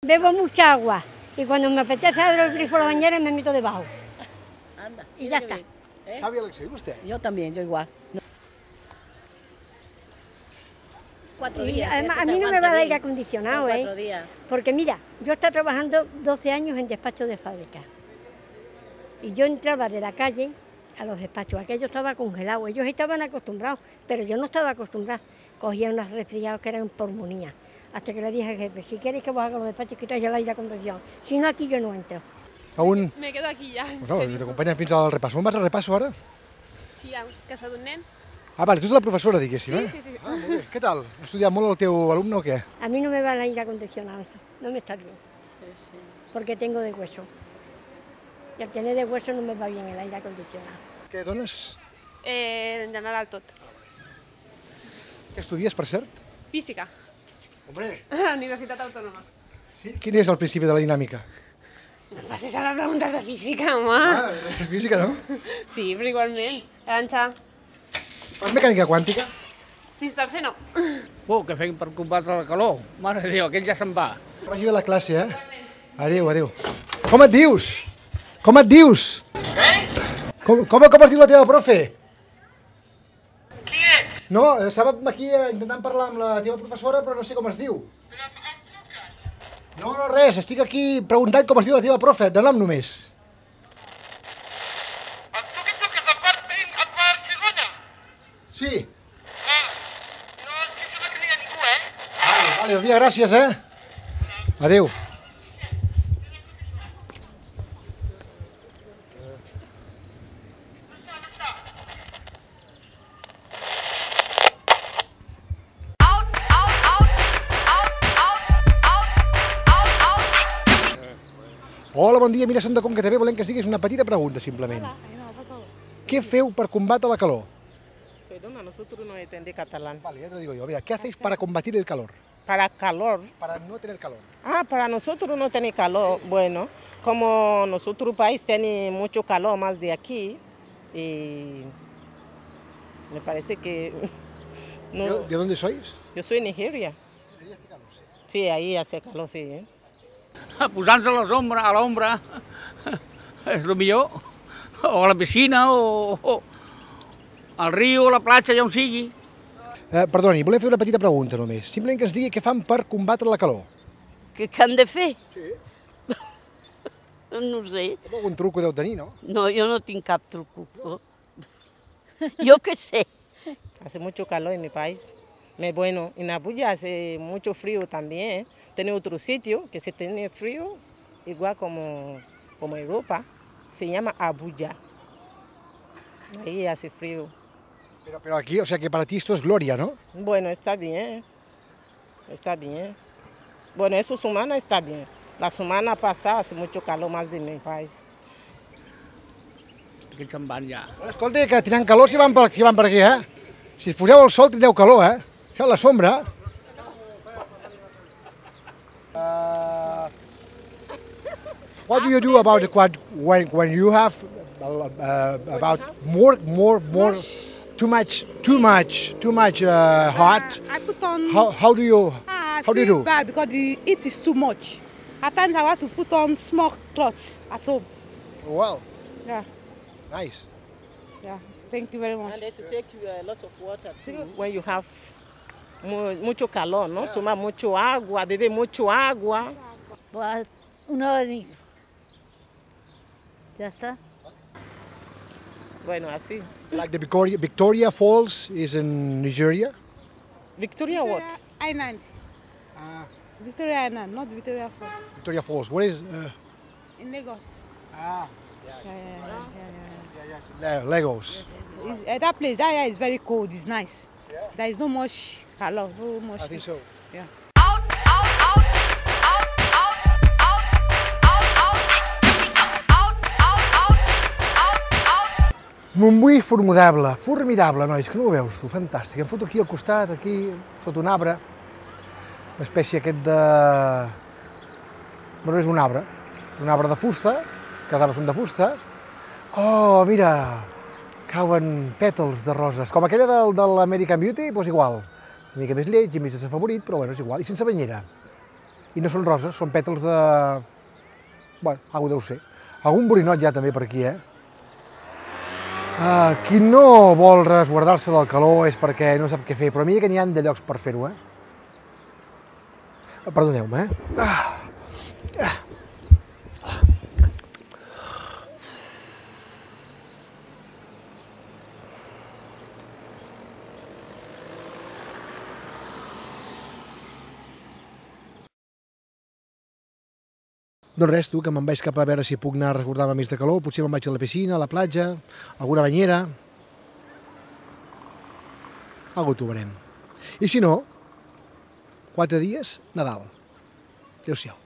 Bebo mucha agua y cuando me apetece abrir el grifo de la bañera me meto debajo. Anda, Y ya está. ¿Sabe, Alexei, usted? Yo también, yo igual. 4 Y días. además a mí no me va a dar aire acondicionado, 4 días. Porque mira, yo estaba trabajando 12 años en despacho de fábrica. Y yo entraba de la calle a los despachos, aquello estaba congelado, ellos estaban acostumbrados, pero yo no estaba acostumbrada. Cogía unos resfriados que eran pulmonía. Hasta que le dije al jefe, si queréis que vos haga los despachos, quitáis el aire acondicionado. Si no, aquí yo no entro. Aún... Me quedo aquí ja. Bueno, t'acompanyen fins al repasso. On vas al repasso ara? Aquí a casa d'un nen. Ah, vale, tu ets la professora, diguéssim, eh? Sí, sí, sí. Ah, molt bé. Què tal? Ha estudiat molt el teu alumne o què? A mí no me va el aire acondicionado, no me está bien, porque tengo de hueso. Y al tener de hueso no me va bien el aire acondicionado. Què dones? En general tot. Què estudies, per cert? Física. Hombre, Universitat Autònoma. sí? Quin és el principi de la dinàmica? No em facis ara preguntes de física, home. Ah, és física, no? Sí, però igualment. Aranxa, Fas mecànica quàntica? fins tercer no. Què fem per combatre la calor? Mare de Déu, aquell ja se'n va. Que vagi bé la classe, eh? Adéu, adéu. Com et dius? Com et dius? Com es diu la teva profe? Qui és? No, estàvem aquí intentant parlar amb la teva professora, però no sé com es diu. No, res, estic aquí preguntant com es diu la teva profe, de nom només. Et part segona? Sí. Ah, no, que sembla que no hi ha ningú, eh? Vale, Ria, gràcies, eh? Adéu. Hola, bon dia, mira, som de Conca TV, volem que ens diguis una petita pregunta, simplement. Què feu per combatre la calor? Perdona, nosotros no entendemos catalán. Vale, ya te lo digo yo. Mira, ¿qué hacéis para combatir el calor? Para calor. Para no tener calor. Ah, para nosotros no tener calor. Bueno, como nuestro país tiene mucho calor más de aquí, y me parece que... no, ¿De dónde sois? yo soy de Nigeria. Sí, ahí hace calor, sí. Posant-se a l'ombra, és el millor. O a la piscina, o al riu, a la platja, allà on sigui. Perdoni, volem fer una petita pregunta només. Simplement que ens digui què fan per combatre la calor. Què han de fer? Sí. No ho sé. Algun truco deu tenir, no? No, jo no tinc cap truco. Jo què sé. Hace mucho calor en mi país. Bueno, en Abuja hace mucho frío también. Tiene otro sitio que se tiene frío, igual como Europa. Se llama Abuja. Ahí hace frío. Pero aquí, o sea que para ti esto es gloria, ¿no? Bueno, está bien. Está bien. Bueno, esa semana está bien. La semana pasada hace mucho calor más de mi país. Aquests se'n van ja. Escolta, que tenen calor si van per aquí, eh? Si es poseu al sol tindreu calor, eh? Això a la sombra. What do you do about when you have about more too much hot? I put on. How do you I how do you feel do? bad because the heat is too much. At times I want to put on small clothes at home. Well, Yeah, nice. yeah. Thank you very much. And they to take you a lot of water too. When you have mucho calor, ¿no? Tomar mucho agua, beber mucho agua. Una abanico. Ya está. Bueno, así. Like the Victoria Falls is in Nigeria. Victoria what? Island. Victoria Island, not Victoria Falls. Victoria Falls. What is? In Lagos. Lagos. That place, that area is very cold. It's nice. There is no much color, no much. I think heat. so. Yeah. Montbui formidable, nois, que no ho veus tu? Fantàstic. Em foto aquí al costat, aquí, sota un arbre. Una espècie aquest de... Bueno, és un arbre de fusta, que els arbres són de fusta. Oh, mira, cauen pètals de roses, com aquella de l'American Beauty, doncs igual. Una mica més lleig i més desafavorit, però bueno, és igual, i sense banyera. I no són roses, són pètals de... Bueno, algú deu ser. Algun borinot ja també per aquí, Qui no vol resguardar-se del calor és perquè no sap què fer, però mira que n'hi ha de llocs per fer-ho, Perdoneu-me, Doncs res, tu, que me'n vaig cap a veure si puc anar a resguardar-me més de calor, potser me'n vaig a la piscina, a la platja, a alguna banyera... Algú ho trobarem. I si no, 4 dies, Nadal. Adéu-siau.